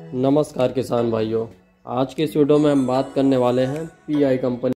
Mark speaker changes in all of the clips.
Speaker 1: नमस्कार किसान भाइयों, आज के इस वीडियो में हम बात करने वाले हैं पीआई कंपनी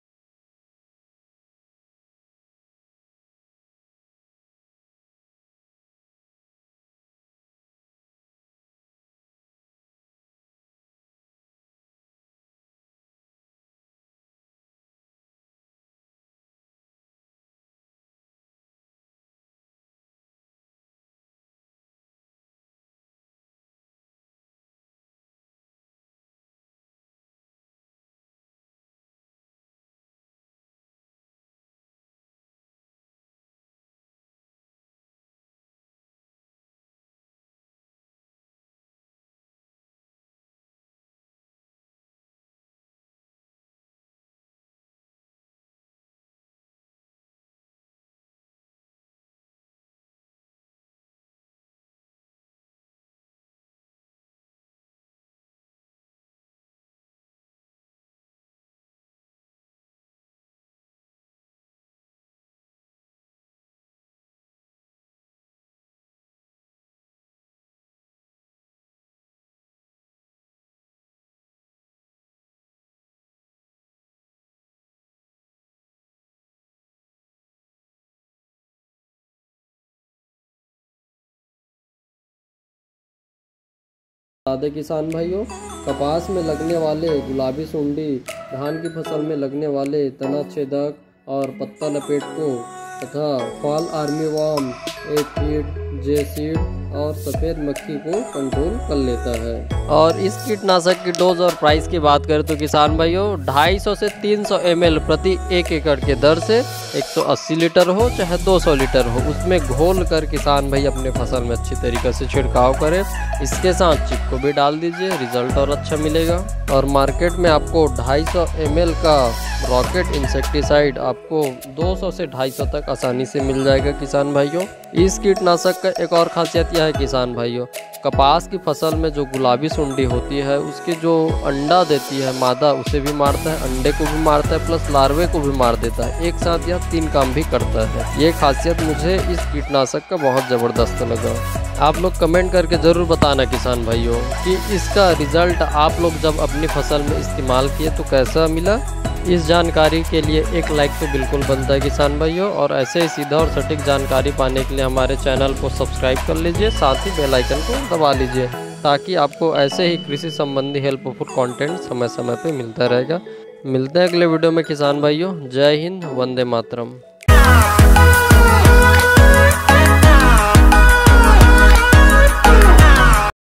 Speaker 1: सादे किसान भाइयों, कपास में लगने वाले गुलाबी सुंडी, धान की फसल में लगने वाले तना छेदक और पत्ता लपेट को तथा फॉल आर्मीवॉर्म, एफिड, जेसीड और सफ़ेद मक्खी को कंट्रोल कर लेता है। और इस कीटनाशक की डोज और प्राइस की बात करें तो किसान भाइयों 250 से 300 ml प्रति 1 एकड़ के दर से 180 लीटर हो चाहे 200 लीटर हो, उसमें घोल कर किसान भाई अपने फसल में अच्छी तरीके से छिड़काव करें। इसके साथ चिप को भी डाल दीजिए, रिजल्ट और अच्छा मिलेगा। और मार्केट में आपको 250 ml का रॉकेट इंसेक्टिसाइड आपको 200 से 250 तक आसानी से मिल जाएगा किसान भाइयों। इस कीटनाशक का एक और खासियत यह है किसान भाइयों, कपास की फसल में जो गुलाबी सुंडी होती है उसके जो अंडा देती है मादा, उसे भी मारता है, अंडे को भी मारता है, प्लस लार्वे को भी मार देता है। एक साथ यह 3 काम भी करता है। ये खासियत मुझे इस कीटनाशक का बहुत ज़बरदस्त लगा। आप लोग कमेंट करके ज़रूर बताना किसान भाइयों कि इसका रिज़ल्ट आप लोग जब अपनी फसल में इस्तेमाल किए तो कैसा मिला। इस जानकारी के लिए एक लाइक तो बिल्कुल बनता है किसान भाइयों, और ऐसे ही सीधा और सटीक जानकारी पाने के लिए हमारे चैनल को सब्सक्राइब कर लीजिए, साथ ही बेल आइकन को दबा लीजिए ताकि आपको ऐसे ही कृषि संबंधी हेल्पफुल कंटेंट समय समय पे मिलता रहेगा। मिलते हैं अगले वीडियो में किसान भाइयों। जय हिंद, वंदे मातरम।